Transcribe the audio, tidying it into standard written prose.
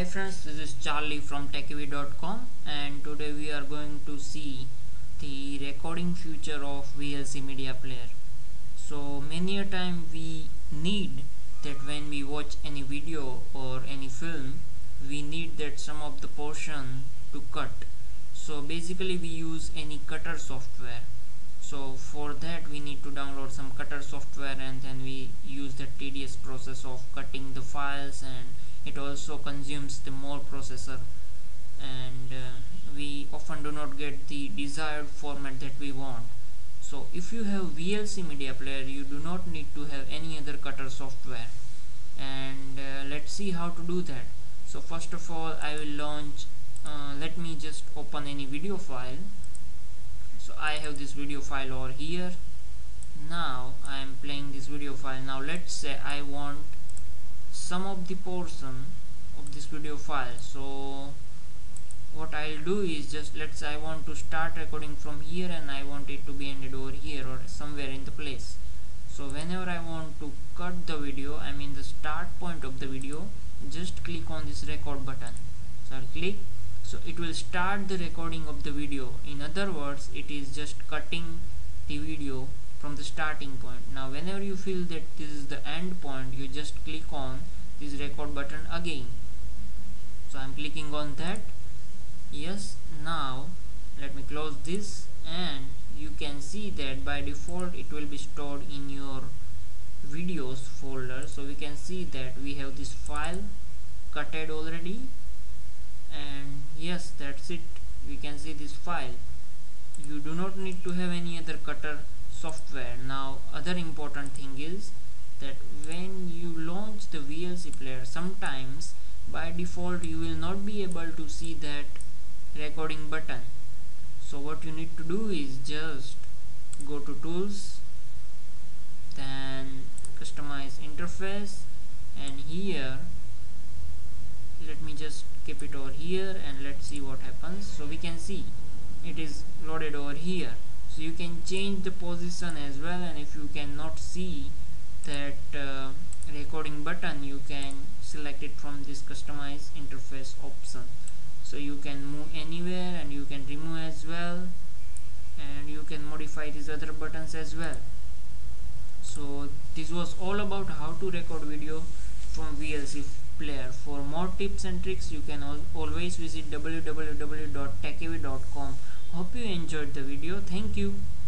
Hi friends, this is Charlie from TechyV.com, and today we are going to see the recording feature of VLC media player. So many a time we need that when we watch any video or any film, we need that some of the portion to cut. So basically we use any cutter software. So for that we need to download some cutter software, and then we use the tedious process of cutting the files, and it also consumes the more processor, and we often do not get the desired format that we want. So if you have VLC media player, you do not need to have any other cutter software, and let's see how to do that. So first of all, I will launch let me just open any video file. So I have this video file over here. Now I am playing this video file. Now let's say I want some of the portion of this video file. So what I'll do is, just let's say I want to start recording from here and I want it to be ended over here or somewhere in the place. So whenever I want to cut the video, I mean the start point of the video, just click on this record button. So I'll click, so it will start the recording of the video. In other words, it is just cutting the video from the starting point. Now whenever you feel that this is the end point, you just click on this record button again. So I'm clicking on that. Yes, now let me close this, and you can see that by default it will be stored in your videos folder. So we can see that we have this file cutted already, and yes, that's it. We can see this file. You do not need to have any other cutter software. Now other important thing is that when you launch the VLC player, sometimes by default you will not be able to see that recording button. So what you need to do is just go to tools, then customize interface, and here let me just keep it over here and let's see what happens. So we can see it is loaded over here. So you can change the position as well, and if you cannot see that recording button, you can select it from this customize interface option. So you can move anywhere and you can remove as well, and you can modify these other buttons as well. So this was all about how to record video from VLC player. For more tips and tricks, you can always visit www.techyv.com. Hope you enjoyed the video. Thank you.